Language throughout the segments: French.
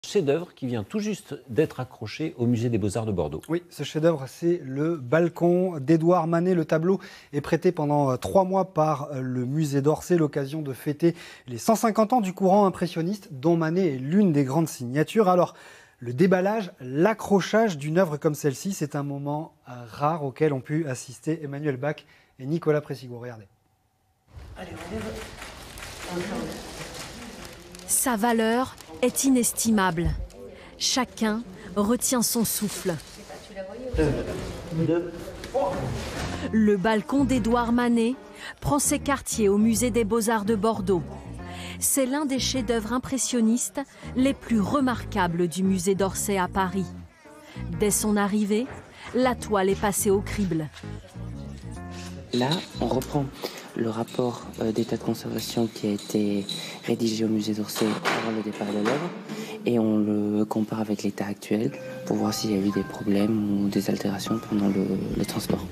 Chef-d'œuvre qui vient tout juste d'être accroché au musée des Beaux-Arts de Bordeaux. Oui, ce chef-d'œuvre, c'est le balcon d'Édouard Manet. Le tableau est prêté pendant 3 mois par le musée d'Orsay, l'occasion de fêter les 150 ans du courant impressionniste, dont Manet est l'une des grandes signatures. Alors, le déballage, l'accrochage d'une œuvre comme celle-ci, c'est un moment rare auquel ont pu assister Emmanuel Bach et Nicolas Pressigo. Regardez. Allez, on lève. Sa valeur est inestimable. Chacun retient son souffle. Le balcon d'Édouard Manet prend ses quartiers au musée des Beaux-Arts de Bordeaux. C'est l'un des chefs-d'œuvre impressionnistes les plus remarquables du musée d'Orsay à Paris. Dès son arrivée, la toile est passée au crible. Là, on reprend le rapport d'état de conservation qui a été rédigé au musée d'Orsay avant le départ de l'œuvre et on le compare avec l'état actuel pour voir s'il y a eu des problèmes ou des altérations pendant le transport.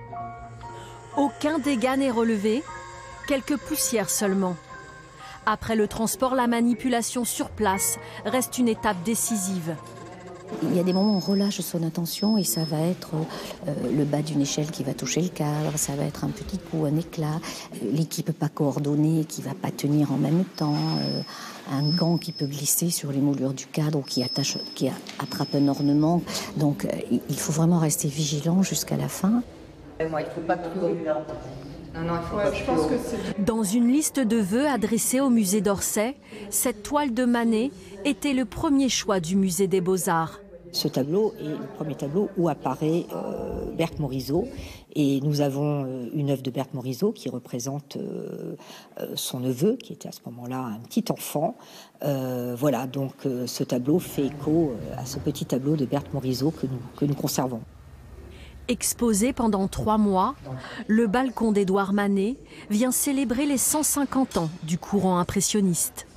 Aucun dégât n'est relevé, quelques poussières seulement. Après le transport, la manipulation sur place reste une étape décisive. Il y a des moments où on relâche son attention et ça va être le bas d'une échelle qui va toucher le cadre, ça va être un petit coup, un éclat, l'équipe pas coordonnée qui va pas tenir en même temps, un gant qui peut glisser sur les moulures du cadre ou qui attrape un ornement. Donc il faut vraiment rester vigilant jusqu'à la fin. Moi, il faut pas plus haut. Non, il faut pas plus haut. Dans une liste de vœux adressée au musée d'Orsay, cette toile de Manet était le premier choix du musée des Beaux-Arts. Ce tableau est le premier tableau où apparaît Berthe Morisot. Et nous avons une œuvre de Berthe Morisot qui représente son neveu, qui était à ce moment-là un petit enfant. Voilà, donc ce tableau fait écho à ce petit tableau de Berthe Morisot que nous conservons. Exposé pendant 3 mois, le balcon d'Édouard Manet vient célébrer les 150 ans du courant impressionniste.